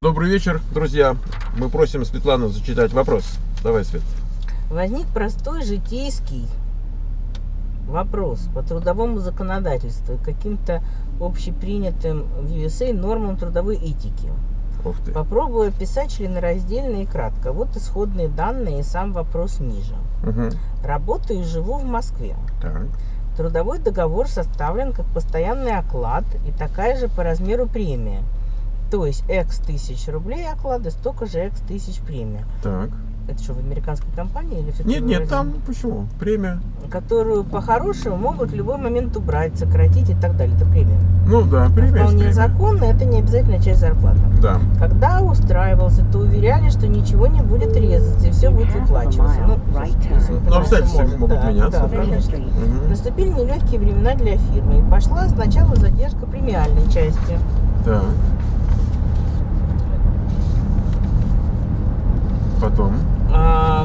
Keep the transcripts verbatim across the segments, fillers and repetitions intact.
Добрый вечер, друзья. Мы просим Светлану зачитать вопрос. Давай, Свет. Возник простой житейский вопрос по трудовому законодательству и каким-то общепринятым в ю эс эй нормам трудовой этики. Ух ты. Попробую описать членораздельно и кратко. Вот исходные данные и сам вопрос ниже. Угу. Работаю и живу в Москве. Так. Трудовой договор составлен как постоянный оклад и такая же по размеру премия. То есть X тысяч рублей оклада, столько же X тысяч премия. Так. Это что, в американской компании или в Нет, нет, там почему? Премия. Которую по-хорошему могут в любой момент убрать, сократить и так далее. Это премия. Ну да, премия. Вполне премия. законно, это не обязательно часть зарплаты. Да. Когда устраивался, то уверяли, что ничего не будет резаться и все будет выплачиваться. Ну, слушайте, Но обстоятельства могут да, меняться. Да, Да. конечно. Угу. Наступили нелегкие времена для фирмы. И пошла сначала задержка премиальной части. Так. Потом. А,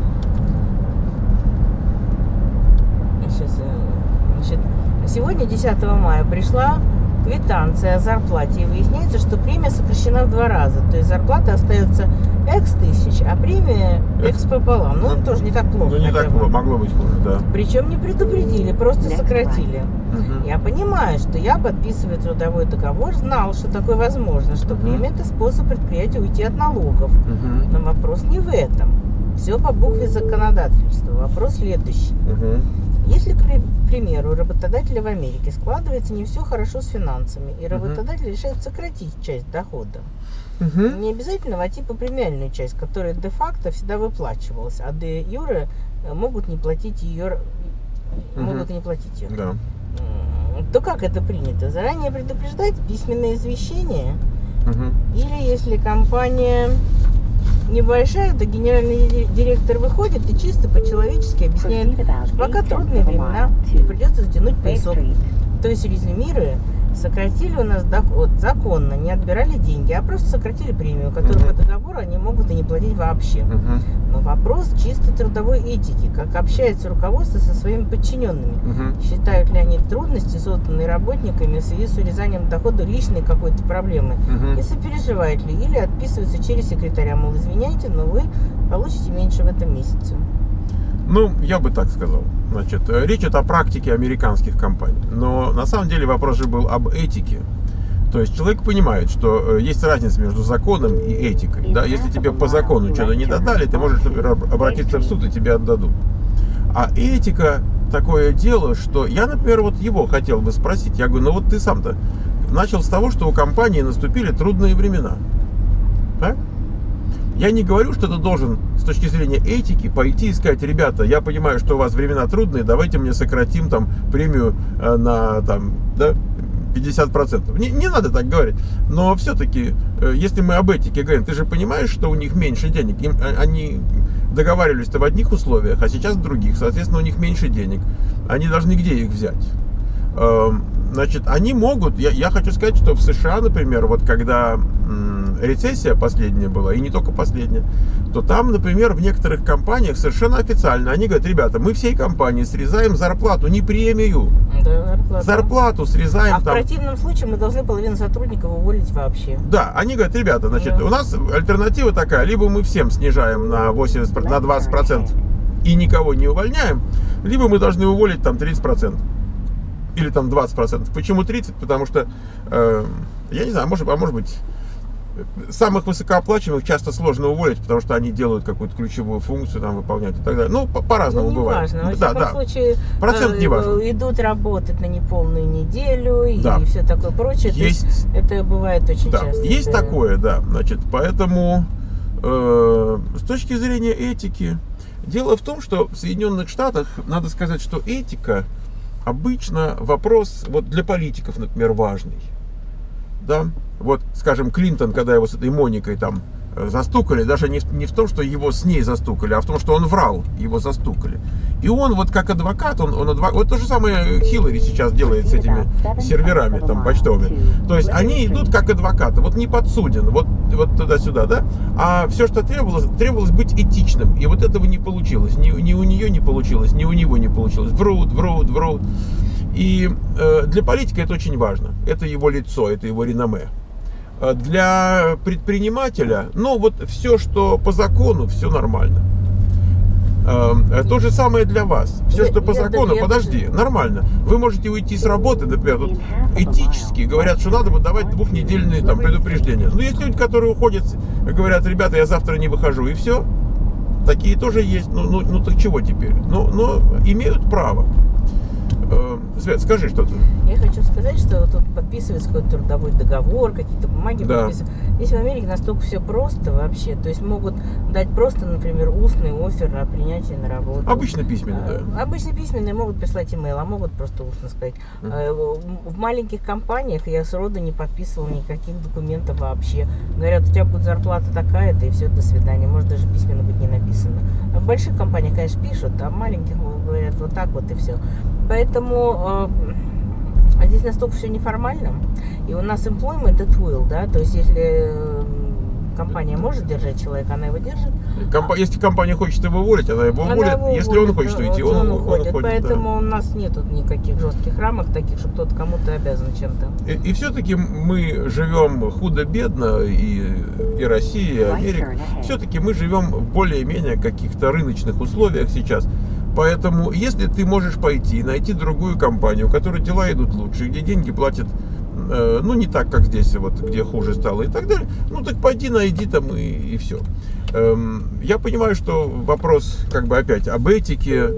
сейчас, значит, сегодня, десятого мая, пришла квитанция о зарплате, и выясняется, что премия сокращена в два раза. То есть зарплата остается X тысяч, а премия X пополам. Ну, Ну, тоже не так плохо. Ну не так хотя бы. плохо, могло быть хуже, да. Причем не предупредили, просто сократили. Угу. Я понимаю, что я, подписывая трудовой договор, знал, что такое возможно, что Мгм. премия – это способ предприятия уйти от налогов. Угу. Но вопрос не в этом. Все по букве законодательства. Вопрос следующий. Угу. Если, к при- примеру, у работодателя в Америке складывается не все хорошо с финансами, и работодатель решает сократить часть дохода, Угу. не обязательно войти по премиальную часть, которая де-факто всегда выплачивалась, а де-юре э, могут не платить ее, Мгм. могут и не платить ее. Да. М, То как это принято? Заранее предупреждать, письменное извещение? Угу. Или если компания небольшая, то генеральный ди- директор выходит и чисто по-человечески объясняет, что пока трудные времена, и придется затянуть поясок. То есть, резюмируя, сократили у нас доход законно, не отбирали деньги, а просто сократили премию, которую Мгм. по договору они могут и не платить вообще. Угу. Но вопрос чисто трудовой этики, как общается руководство со своими подчиненными. Угу. Считают ли они трудности, созданные работниками в связи с урезанием дохода, лишней какой-то проблемой? И сопереживают ли, или отписываются через секретаря, мол, извиняйте, но вы получите меньше в этом месяце. Ну, я бы так сказал. Значит, э, речь идет о практике американских компаний. Но на самом деле вопрос же был об этике. То есть человек понимает, что э, есть разница между законом и этикой. Да? Если тебе по закону что-то не додали, ты можешь, например, об- обратиться в суд, и тебе отдадут. А этика такое дело, что я, например, вот его хотел бы спросить. Я говорю, ну вот ты сам-то начал с того, что у компании наступили трудные времена. Так? Я не говорю, что ты должен с точки зрения этики пойти и сказать, ребята, я понимаю, что у вас времена трудные, давайте мне сократим там премию э, на там, да, пятьдесят процентов. Не, не надо так говорить. Но все-таки, э, если мы об этике говорим, ты же понимаешь, что у них меньше денег. Им, э, они договаривались-то в одних условиях, а сейчас в других. Соответственно, у них меньше денег. Они должны где их взять? Эм, Значит, они могут, я, я хочу сказать, что в США, например, вот когда м, рецессия последняя была, и не только последняя, то там, например, в некоторых компаниях совершенно официально они говорят, ребята, мы всей компании срезаем зарплату, не премию, Да, зарплата. зарплату срезаем А в там. противном случае мы должны половину сотрудников уволить вообще. Да, они говорят, ребята, значит, Да. у нас альтернатива такая, либо мы всем снижаем на восемьдесят, на двадцать процентов и никого не увольняем, либо мы должны уволить там тридцать процентов. Или там двадцать процентов. Почему тридцать? Потому что, э, я не знаю, может, а может быть, самых высокооплачиваемых часто сложно уволить, потому что они делают какую-то ключевую функцию, там, выполнять и так далее. Ну, по- по-разному Ну, не бывает. важно. Во Да, всяком да. случае, Процент э, не важен. идут работать на неполную неделю и Да. все такое прочее. То Есть. есть это бывает очень Да, часто. есть Это- такое, да. Значит, поэтому э, с точки зрения этики, дело в том, что в Соединенных Штатах, надо сказать, что этика обычно вопрос вот для политиков, например, важный. Да? Вот, скажем, Клинтон, когда его с этой Моникой там э, застукали, даже не, в- не в том, что его с ней застукали, а в том, что он врал, его застукали. И он вот как адвокат, он, он адвокат, вот то же самое Хиллари сейчас делает с этими серверами там почтовыми. То есть они идут как адвокаты, вот не подсуден, вот, вот туда-сюда, да? А все, что требовалось, требовалось быть этичным. И вот этого не получилось. Ни, ни у нее не получилось, ни у него не получилось. Врут, врут, врут. И э, для политика это очень важно. Это его лицо, это его реноме. Для предпринимателя, ну вот все, что по закону, все нормально. То же самое для вас. Все, что по закону, подожди, нормально. Вы можете уйти с работы, например, тут этически говорят, что надо выдавать двухнедельные там предупреждения. Но есть люди, которые уходят, говорят, ребята, я завтра не выхожу, и все. Такие тоже есть. Ну, ну, ну так чего теперь? Ну, но имеют право. Свет, скажи что-то. Я хочу сказать, что тут подписывается какой-то трудовой договор, какие-то бумаги да. подписывают. Здесь в Америке настолько все просто вообще. То есть могут дать просто, например, устный оффер о принятии на работу. Обычно письменный, а, да. Обычно письменные, могут прислать имейл, а могут просто устно сказать. Uh-huh. В маленьких компаниях я сроду не подписывал никаких документов вообще. Говорят, у тебя будет зарплата такая-то, и все, до свидания. Может даже письменно быть не написано. А в больших компаниях, конечно, пишут, а в маленьких говорят вот так вот и все. Поэтому э, здесь настолько все неформально. И у нас employment at will, да, то есть если э, компания может держать человека, она его держит. Комп... Если компания хочет его уволить, она его уволит. Она его если уволит, он хочет уйти, он, он, уходит. он уходит. Поэтому да. у нас нету никаких жестких рамок таких, что кто-то кому-то обязан чем-то. И, и все-таки мы живем худо-бедно, и, и Россия, и Америка. Все-таки мы живем в более-менее каких-то рыночных условиях сейчас. Поэтому, если ты можешь пойти и найти другую компанию, у которой дела идут лучше, где деньги платят, э, ну, не так, как здесь, вот, где хуже стало и так далее, ну, так пойди, найди там и, и все. Эм, я понимаю, что вопрос, как бы, опять об этике,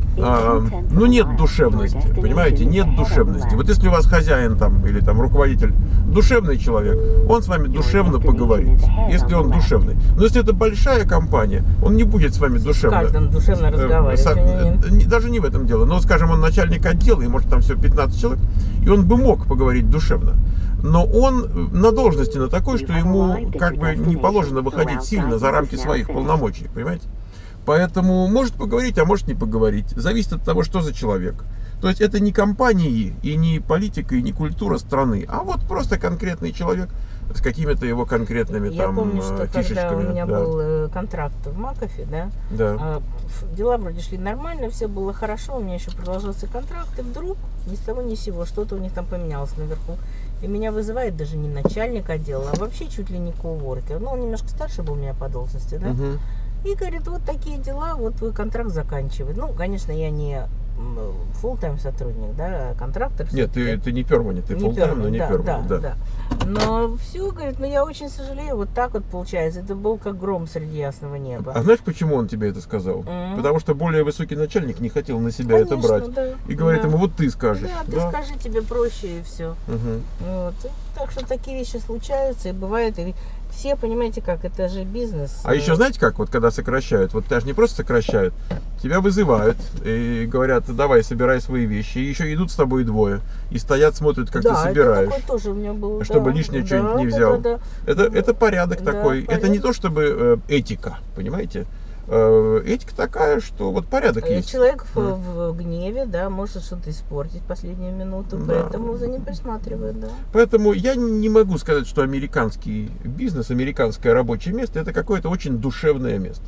а, ну, нет душевности, понимаете, нет душевности. Вот если у вас хозяин там или там руководитель душевный человек, он с вами душевно поговорит, если он душевный. Но если это большая компания, он не будет с вами душевно. С каждым душевно разговаривать. Даже не в этом дело. Но, скажем, он начальник отдела, и может там всего пятнадцать человек, и он бы мог поговорить душевно. Но он на должности на такой, что ему как бы не положено выходить сильно за рамки своих полномочий, понимаете? Поэтому может поговорить, а может не поговорить. Зависит от того, что за человек. То есть это не компании, и не политика, и не культура страны, а вот просто конкретный человек с какими-то его конкретными Я там помню, что фишечками. Когда у меня да. был контракт в Макафе, да, да. дела вроде шли нормально, все было хорошо, у меня еще продолжался контракт, и вдруг ни с того ни с сего что-то у них там поменялось наверху. И меня вызывает даже не начальник отдела, а вообще чуть ли не коуворкер. Ну, он немножко старше был меня по должности, да. Угу. И говорит, вот такие дела, вот твой контракт заканчивает. Ну, конечно, я не фулл-тайм сотрудник, да, а контрактор. Нет, ты, ты не перманент, ты фулл-тайм, но не да, перманент, да, да. да. Но все, говорит, ну я очень сожалею, вот так вот получается. Это был как гром среди ясного неба. А знаешь, почему он тебе это сказал? Mm-hmm. Потому что более высокий начальник не хотел на себя Конечно, это брать. Да, и говорит да. ему, вот ты скажешь. Да, ты да? скажи, тебе проще и все. Uh-huh. Вот. Так что такие вещи случаются и бывают. И все, понимаете, как, это же бизнес. А еще знаете как, вот когда сокращают, вот даже не просто сокращают, тебя вызывают и говорят, давай, собирай свои вещи, и еще идут с тобой двое, и стоят, смотрят, как да, ты собираешь. Это такое тоже у меня было, чтобы да, лишнее да, что-нибудь не да, взял. Да, да. Это, это порядок да, такой. порядок. Это не то, чтобы э, этика, понимаете? Э, этика такая, что вот порядок есть. Человек в, mm. в гневе, да, может что-то испортить в последнюю минуту, да. Поэтому за ним присматривают, да. Поэтому я не могу сказать, что американский бизнес, американское рабочее место, это какое-то очень душевное место.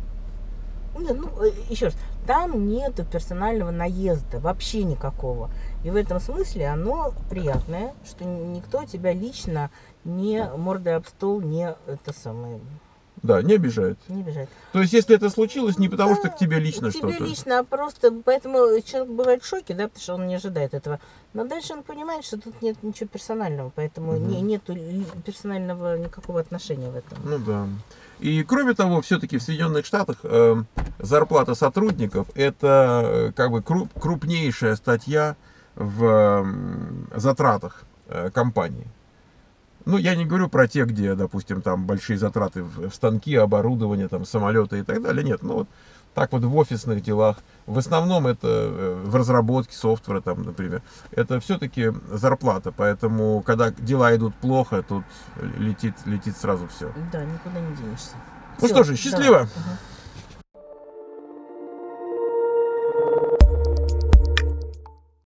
Нет, ну, еще раз, там нету персонального наезда, вообще никакого. И в этом смысле оно приятное, что никто тебя лично не мордой об стол не это самое... Да, не обижает. Не обижает. То есть, если это случилось, не потому да, что к тебе лично к тебе что-то. лично, а просто поэтому человек бывает в шоке, да, потому что он не ожидает этого. Но дальше он понимает, что тут нет ничего персонального, поэтому угу. не, нету персонального никакого отношения в этом. Ну да. И кроме того, все-таки в Соединенных Штатах э, зарплата сотрудников это э, как бы круп, крупнейшая статья в э, затратах э, компании. Ну, я не говорю про те, где, допустим, там большие затраты в, в станки, оборудование, там, самолеты и так далее. Нет, ну вот так вот в офисных делах. В основном это в разработке софтвера, там, например. Это все-таки зарплата. Поэтому, когда дела идут плохо, тут летит, летит сразу все. Да, никуда не денешься. Ну Все, что же, счастливо! да.